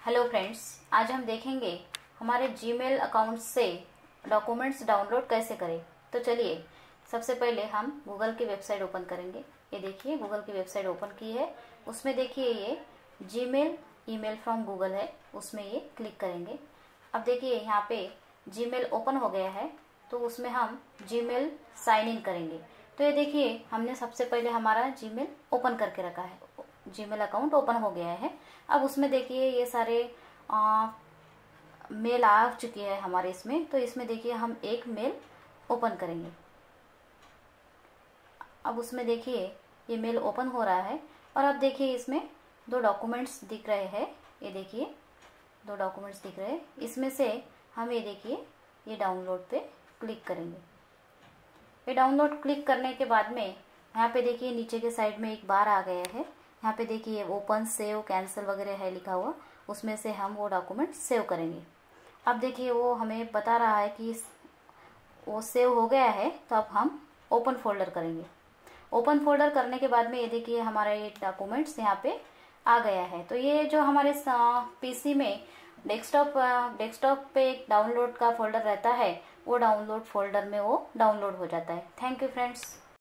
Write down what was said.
Hello friends, आज हम देखेंगे हमारे जीमेल अकाउंट से डॉक्यूमेंट्स डाउनलोड कैसे करें। तो चलिए, सबसे पहले हम गूगल की वेबसाइट ओपन करेंगे। ये देखिए, गूगल की वेबसाइट ओपन की है। उसमें देखिए ये जीमेल ईमेल फ्रॉम गूगल है, उसमें ये क्लिक करेंगे। अब देखिए यहाँ पे जीमेल ओपन हो गया है, तो उसमें हम जीमेल साइन इन करेंगे। तो ये देखिए, हमने सबसे पहले हमारा जीमेल ओपन करके रखा है, जीमेल अकाउंट ओपन हो गया है। अब उसमें देखिए ये सारे मेल आ चुकी है हमारे इसमें। तो इसमें देखिए हम एक मेल ओपन करेंगे। अब उसमें देखिए ये मेल ओपन हो रहा है और अब देखिए इसमें दो डॉक्यूमेंट्स दिख रहे हैं। ये देखिए दो डॉक्यूमेंट्स दिख रहे हैं। इसमें से हम ये देखिए ये डाउनलोड पे क्लिक करेंगे। ये डाउनलोड क्लिक करने के बाद में यहाँ पे देखिए नीचे के साइड में एक बार आ गया है। यहाँ पे देखिए ओपन सेव कैंसिल वगैरह है लिखा हुआ, उसमें से हम वो डॉक्यूमेंट सेव करेंगे। अब देखिए वो हमें बता रहा है कि वो सेव हो गया है, तो अब हम ओपन फोल्डर करेंगे। ओपन फोल्डर करने के बाद में ये देखिए हमारा ये डॉक्यूमेंट्स यहाँ पे आ गया है। तो ये जो हमारे पीसी में डेस्कटॉप पे एक डाउनलोड का फोल्डर रहता है, वो डाउनलोड फोल्डर में वो डाउनलोड हो जाता है। Thank you friends.